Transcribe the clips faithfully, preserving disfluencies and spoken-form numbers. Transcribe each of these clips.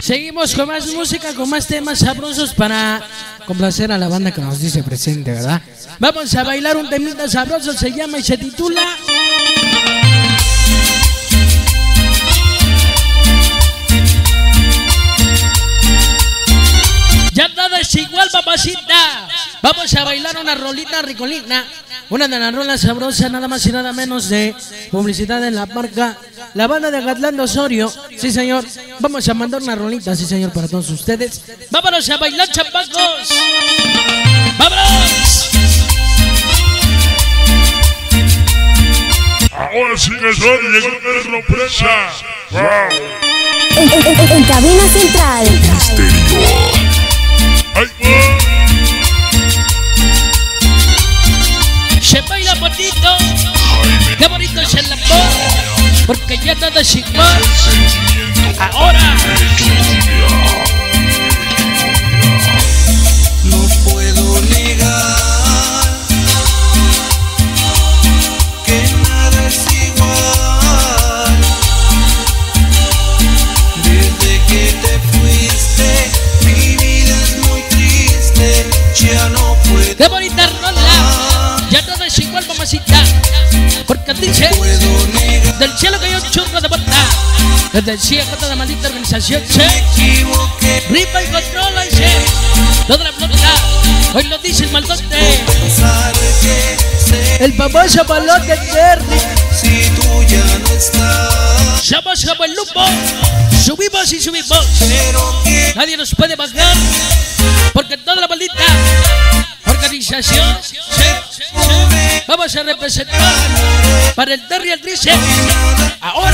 Seguimos con más música, con más temas sabrosos para complacer a la banda que nos dice presente, ¿verdad? Vamos a bailar un temita sabroso, se llama y se titula Ya nada es igual, papacita. Vamos a bailar una rolita ricolina, una de las rolas sabrosas, nada más y nada menos de publicidad en la marca la banda de Agatlán de Osorio. Sí, señor. Vamos a mandar una rolita, sí, señor, para todos ustedes. Vámonos a bailar, chapacos. ¡Vámonos! Ahora sí que soy, llegó una sorpresa. ¡Wow! En, en, en cabina central. Misterio. ¡Ay, va! Se baila bonito, qué bonito es el amor, porque ya nada es igual. Ahora no puedo negar que nada es igual. Desde que te fuiste, mi vida es muy triste. Ya no puedo. qué bonita rola. Ya todo es igual, mamacita, porque dice del cielo cayó un churro de bota, desde el cielo toda maldita organización se rifa y controla y se toda la flota, hoy lo dice el maldote, el famoso balote Terry. Si tú ya no estás, Somos como el lupo, subimos y subimos, nadie nos puede bajar, porque toda la maldita organización se, se, vamos a representar para el Terry el Trice. Ahora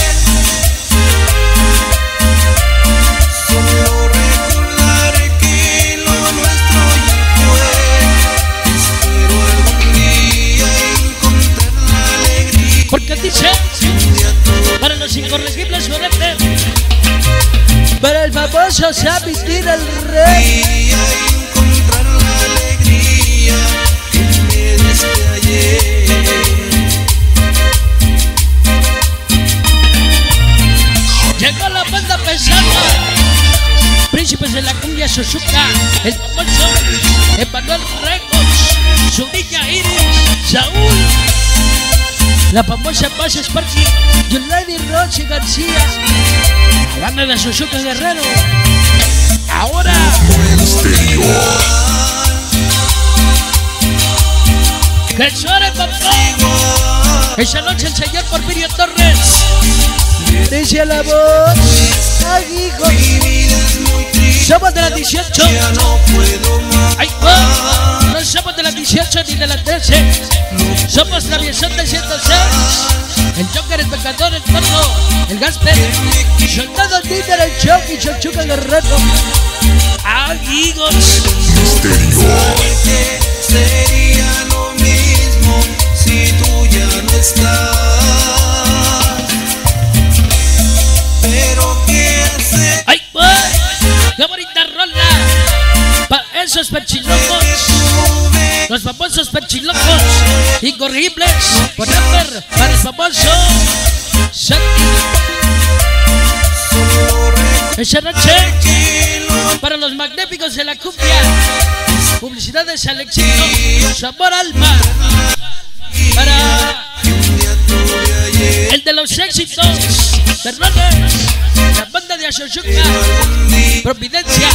solo recordar que lo nuestro ya fue. Espero algún día encontrar la alegría. porque dice para los incorregibles suretes, para el famoso Sabitir el Rey. Encontrar la alegría que me diste ayer. Llegó la banda pesada, príncipes de la cumbia Suzuka, el famoso Emanuel Records, su niña Iris, Saúl, la famosa Paz Sparky, Yolandi Rochi García, la banda de Suzuka Guerrero. Ahora Misterio. que suene, papá. Esa noche el señor Porfirio Torres dice la voz, ay, hijo, somos de las dieciocho, Ya no puedo más. ay, va, no somos de las dieciocho ni de las trece, somos la aviación de ciento seis, el Joker, el pecador, el torno, el Gasper, soldado títer, el Chucky, Chochuca Guerrero, amigos. Misterio. Que sería lo mismo si tú ya no estás. Pero qué hacer. ¡Ay, pues! ¡Qué bonita rola! Para esos perchilocos, los famosos perchilocos incorregibles, por ejemplo, para el famoso Santi. Esa noche, para los magníficos de la cumbia, publicidades al éxito, sabor alma. Para el de los éxitos, Fernández, la banda de Asochuca, Providencia.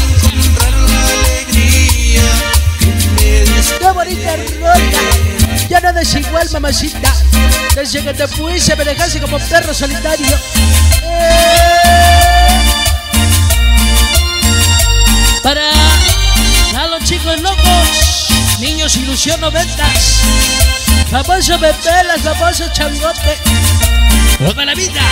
¡Qué bonita rola! Ya nada es igual, mamacita. Desde que te fuiste me dejaste como perro solitario. ¡Eh! Para a los chicos locos, niños ilusión noventas, famoso Bebelas, famoso Changote, toda la vida.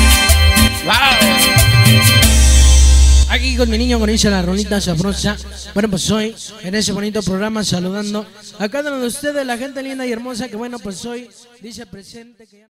¡Wow! Aquí con mi niño conoce la rolita sabrosa. Bueno, pues hoy en ese bonito programa saludando a cada uno de ustedes, la gente linda y hermosa que bueno, pues hoy dice presente que ya...